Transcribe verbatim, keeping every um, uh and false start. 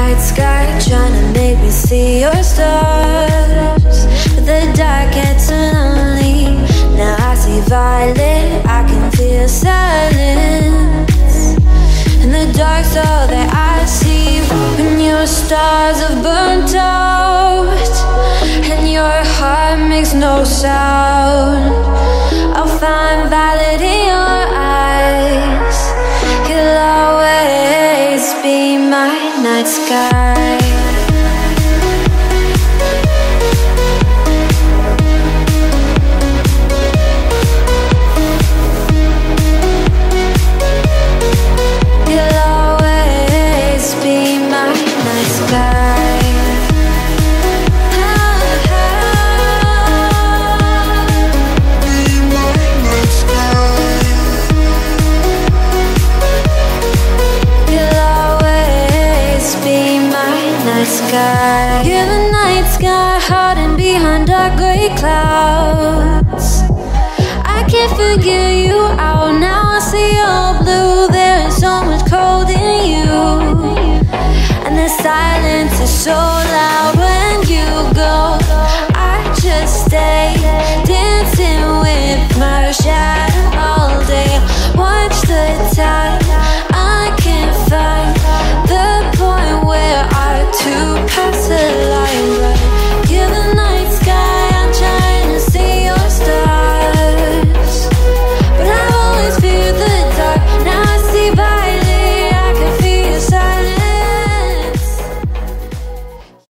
night sky, trying to make me see your stars. But the dark gets lonely. Now I see violet, I can feel silence. In the dark, all that I see, when your stars have burnt out and your heart makes no sound, I'll find violet in your eyes. You'll always be my night sky. You'll always be my night sky. Sky. You're the night sky, hiding behind dark gray clouds. I can't figure you out. Now I see all blue. There is so much cold in you, and the silence is so loud.